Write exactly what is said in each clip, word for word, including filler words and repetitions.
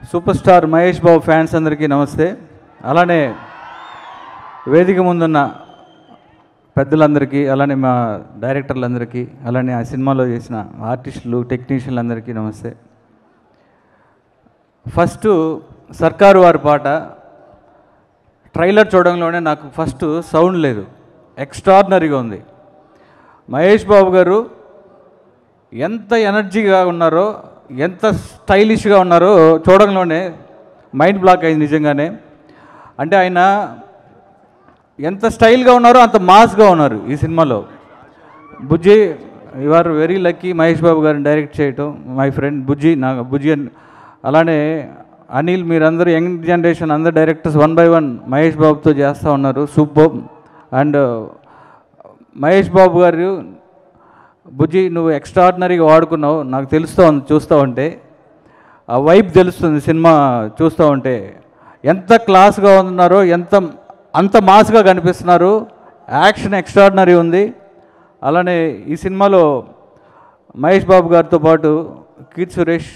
Super star Mahesh Babu fans అందరికీ నమస్తే. అలానే వేదిక ముందున్న పెద్దలందరికీ, అలానే మా డైరెక్టర్లందరికీ, అలానే ఆ సినిమాలో చేసిన ఆర్టిస్టులు, టెక్నీషియన్లందరికీ నమస్తే. ఫస్ట్ సర్కారు వారి పాట ట్రైలర్ చూడంలోనే నాకు ఫస్ట్ సౌండ్ లేదు, ఎక్స్ట్రాడినరీగా ఉంది. మహేష్ బాబు గారు ఎంత ఎనర్జీగా ఉన్నారో, ఎంత స్టైలిష్గా ఉన్నారో చూడంలోనే మైండ్ బ్లాక్ అయింది నిజంగానే. అంటే ఆయన ఎంత స్టైల్గా ఉన్నారో అంత మాస్గా ఉన్నారు ఈ సినిమాలో. బుజ్జి, you are very lucky Mahesh Babu గారిని డైరెక్ట్ చేయటం. మై ఫ్రెండ్ బుజ్జి, నా బుజ్జి. అలానే అనిల్, మీరందరూ యంగ్ జనరేషన్ అందరు directors one by one Mahesh బాబుతో చేస్తూ ఉన్నారు, సూపర్. అండ్ మహేష్ బాబు గారు, బుజ్జి నువ్వు ఎక్స్ట్రాడినరీగా వాడుకున్నావు, నాకు తెలుస్తూ ఉంది చూస్తూ ఉంటే. ఆ వైబ్ తెలుస్తుంది సినిమా చూస్తూ ఉంటే. ఎంత క్లాస్గా ఉన్నారో, ఎంత అంత మాస్గా కనిపిస్తున్నారు. యాక్షన్ ఎక్స్ట్రాడినరీ ఉంది. అలానే ఈ సినిమాలో మహేష్ బాబు గారితో పాటు కీర్తి సురేష్,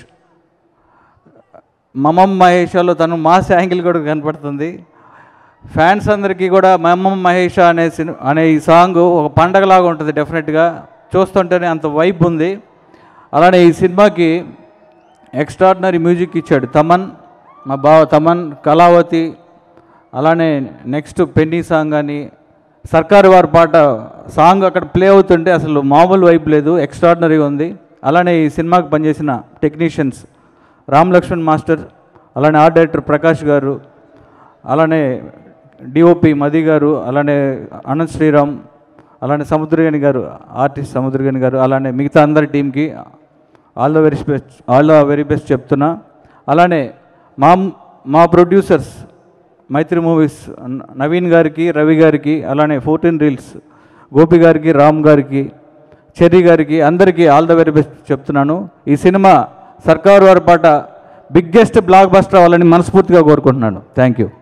మమం మహేషాలో తను మాస్ యాంగిల్ కూడా కనపడుతుంది. ఫ్యాన్స్ అందరికీ కూడా మమం మహేష అనే సినిమా అనే ఈ సాంగ్ ఒక పండగలాగా ఉంటుంది డెఫినెట్గా. చూస్తుంటేనే అంత వైబ్ ఉంది. అలానే ఈ సినిమాకి ఎక్స్ట్రాడినరీ మ్యూజిక్ ఇచ్చాడు తమన్, మా బావ తమన్, కళావతి. అలానే నెక్స్ట్ పెన్నీ సాంగ్ అని, సర్కారు వారి పాట సాంగ్ అక్కడ ప్లే అవుతుంటే అసలు మామూలు వైబ్ లేదు, ఎక్స్ట్రాడినరీగా ఉంది. అలానే ఈ సినిమాకి పనిచేసిన టెక్నీషియన్స్ రామ్ లక్ష్మణ్ మాస్టర్, అలానే ఆర్ట్ డైరెక్టర్ ప్రకాష్ గారు, అలానే డిఓపి మది గారు, అలానే అనంత్ శ్రీరామ్, అలానే సముద్రగని గారు, ఆర్టిస్ట్ సముద్రగని గారు, అలానే మిగతా అందరి టీంకి all the very best, all the very best చెప్తున్నా. అలానే మా మా ప్రొడ్యూసర్స్ మైత్రి మూవీస్ నవీన్ గారికి, రవి గారికి, అలానే ఫోర్టీన్ రీల్స్ గోపి గారికి, రామ్ గారికి, చెర్రీ గారికి, అందరికీ ఆల్ ద వెరీ బెస్ట్ చెప్తున్నాను. ఈ సినిమా సర్కారు వారి పాట బిగ్గెస్ట్ బ్లాక్ బస్టర్ అవ్వాలని మనస్ఫూర్తిగా కోరుకుంటున్నాను. Thank you.